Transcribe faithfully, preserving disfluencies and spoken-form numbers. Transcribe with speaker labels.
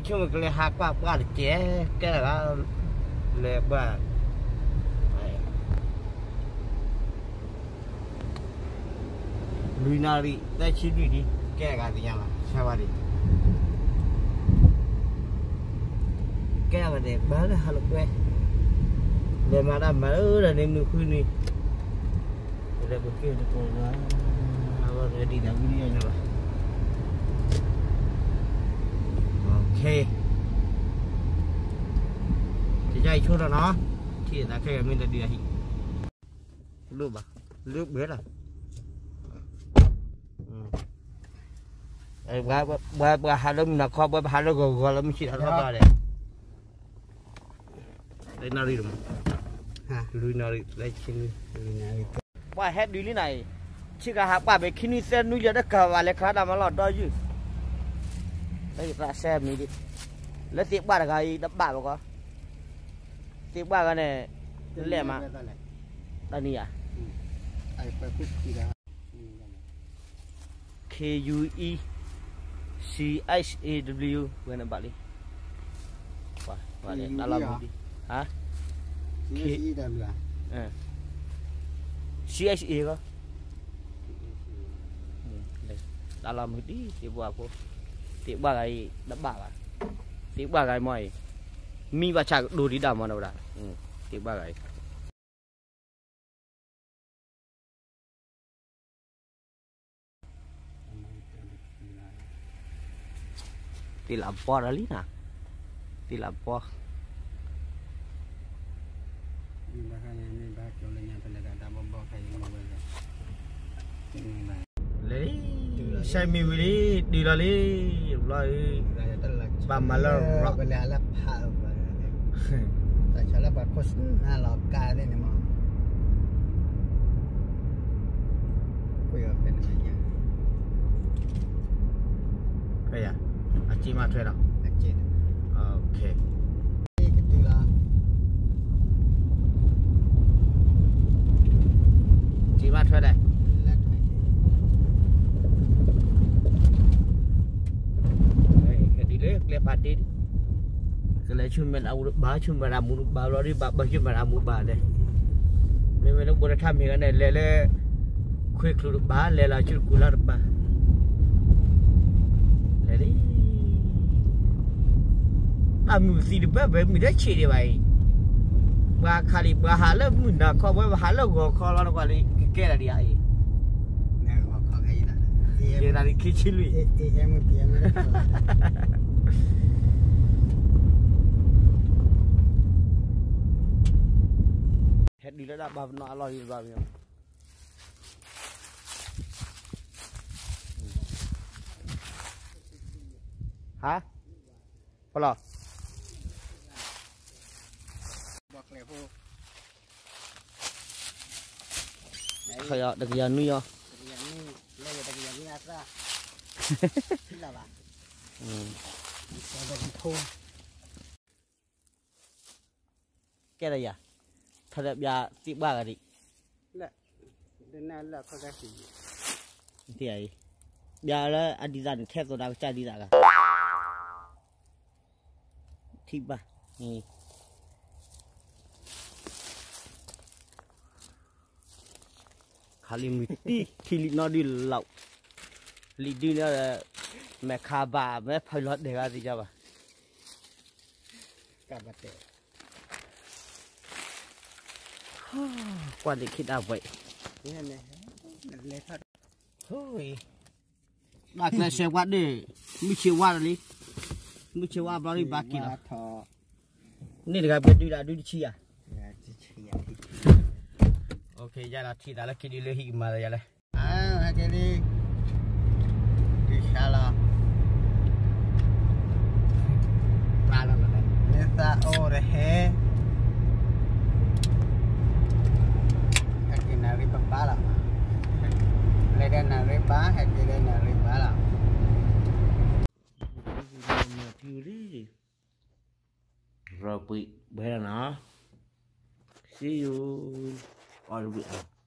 Speaker 1: chung cái này hạt qua qua được chế cái là lệ qua Luinari, đây chỉ đi đi cái cái gì mà sao vậy cái mà đẹp bán là halal quê để mà đã mở là nem được khui nè để bữa kia nó còn là rồi đi đâu đi nữa rồi ok thì dây chút rồi nó thì là cái mình đã đi đi lướt à lướt biết à ba ba ba hai đứa là kho ba hai đứa gọi gọi là mình chỉ là nó ba đấy đây nào đi rồi ha lui nào đi đây xin lui nào đi qua hết đi này chỉ cả hạt ba về khi đi xe nuôi giờ đất cờ và lấy khá là mà lọt đó chứ đây ra xe mình đi lấy tiếng ba là cái đập ba mà có tiếng ba cái này lẹ mà đây nè à K U E C H A W bên nào đi qua qua đây đã làm gì hả C H A W à C H A có đã làm gì đi thì qua cô thì ba cái đắp bạc à thì ba cái mày mi và chả đồ đi đào mà đâu đã thì ba cái thì làm po ra lý nè thì làm po lấy xe mi đi đi ra đi rồi bà mà lo rõ về là là phá tại sao là bà có là lò cà đây này mà bây giờ bên này nha bây giờ anh chị mà thuê đâu anh chị ok cái từ là chị mà thuê đây le pati kalau cuma aku bah cuma ramu bah lori bah bah cuma ramu bah deh. Memang nak buat kami kan le le kue keluar bah le la cur kular bah. Le ni, amu si bah bah muda ciri bayi. Bah kali bah halau muda kau bah halau kau kau lalu kali kera dia ai. Nah kau kau kayak mana? Dia dari kecil lui. Eh eh yang yang hết đi đã bà nọ lòi vào nhiều hả có lò khởi ạ được giờ nuôi à cái này à thật đẹp ya tị ba cái gì là đến nay là có cái gì thì ấy ya là anh đi ra để thép rồi đang chạy đi ra cả tị ba này khali mít thì nó đi lậu lì đi nữa là mẹ khá bà mẹ phải lót để ra gì cho bà cả bát tệ quan điểm khi nào vậy thôi bác này xe quạt đi mới chiều qua đi mới chiều qua bao đi bác kia nên là biết đi là đi chi à ok giờ là thì đã là cái đi lấy hình mà giờ này à cái đi đi xa là ba lần rồi nên ta ô rồi he ba là lấy đây là lấy bá hay cái đây là lấy bá là rồi bị bây giờ nó see you all